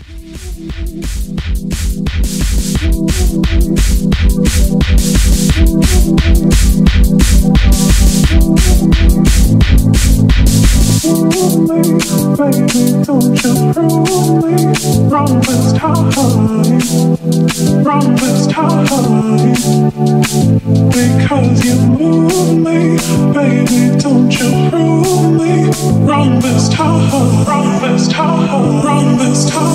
Baby, don't you prove me wrong this time, wrong this time. Because you move me, baby, don't you prove me wrong this time, wrong this time, wrong this time.